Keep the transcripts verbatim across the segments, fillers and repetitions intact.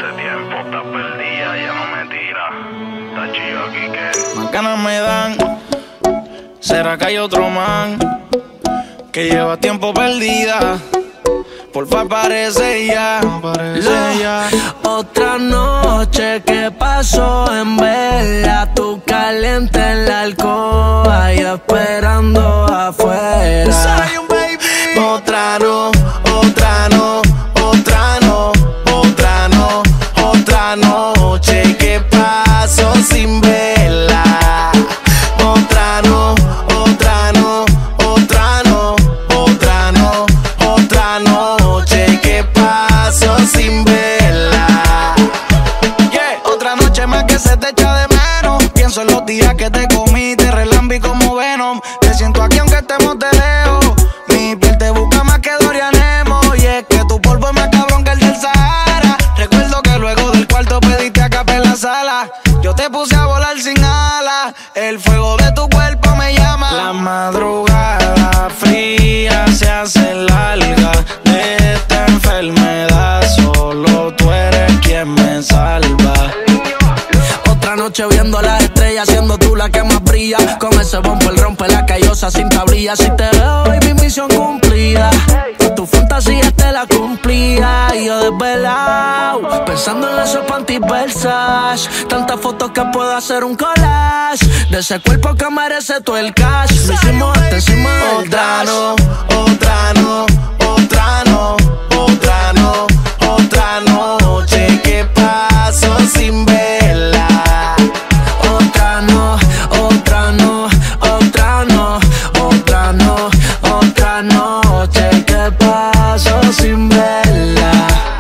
tiempo está perdida, ya no me tira. Está chido aquí que más ganas me dan. ¿Será que hay otro man que lleva tiempo perdida? Porfa, aparece ya, aparece ya. Otra noche que pasó en vela, tú caliente en la alcoba y esperando afuera. Otra no, otra no, otra no, otra no, otra noche que pasó sin verla. Otra no, otra no, otra no, otra no, otra noche que pasó sin verla. Yeah, otra noche más que se te echa de menos. Pienso en los días que te comí, te relambí como Venom. Te siento aquí aunque estemos de lejos. Mi piel te busca más que Dorian Emo. Y es que tu polvo es más cabrón que el del Sahara. Recuerdo que luego del cuarto pediste acá en la sala. Yo te puse a volar sin alas. El fuego de tu cuerpo me llama. La madrugada fría se hace larga. De esta enfermedad solo tú eres quien me salva. Otra noche viendo las estrellas, siendo tú la que más brilla. Con ese bumper rompe la callosa sin tablilla. Si te veo, baby, misión cumplida. Tu fantasía te la cumplía. Y yo desvelado, pensando en esos panties Versace. Tantas fotos que puedo hacer un collage de ese cuerpo que merece todo el cash. Lo hicimos hasta encima del Otra dash. no, otra no, otra no, otra no, otra noche que pasó sin verla. Otra no, otra no, otra no, otra no, otra noche que pasó sin verla.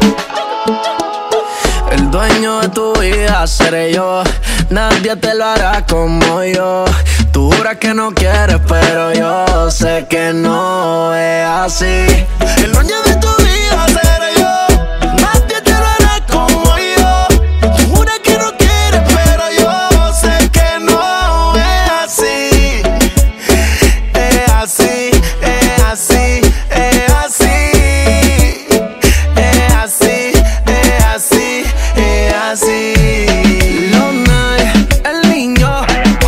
El dueño de tu vida seré yo, nadie te lo hará como yo. Tú juras que no quieres, pero yo sé que no es así. El dueño de tu vida seré yo, nadie te lo hará como yo. Tú juras que no quieres, pero yo sé que no es así. Es así, es así, es así. Es así, es así, es así. El niño,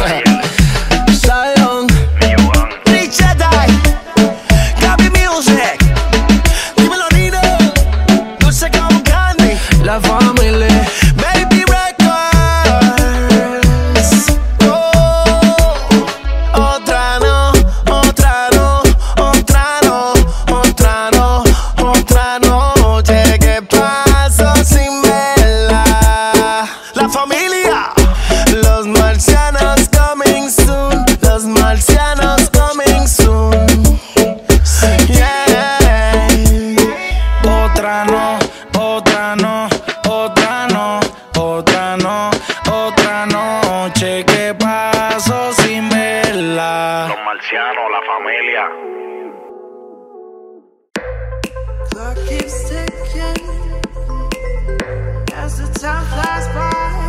Zion, Richard Die, Gaby Music, dímelo Nino, dulce como candy, la familia. Baby Records. Oh, otra no, otra no, otra no, otra no, otra noche que pasó sin verla. La familia, los marcianos coming soon, los marcianos coming soon. Yeah. Otra no, otra no, otra no, otra no, otra noche que pasó sin verla. los marcianos, la familia. Clock keeps ticking as the time flies by.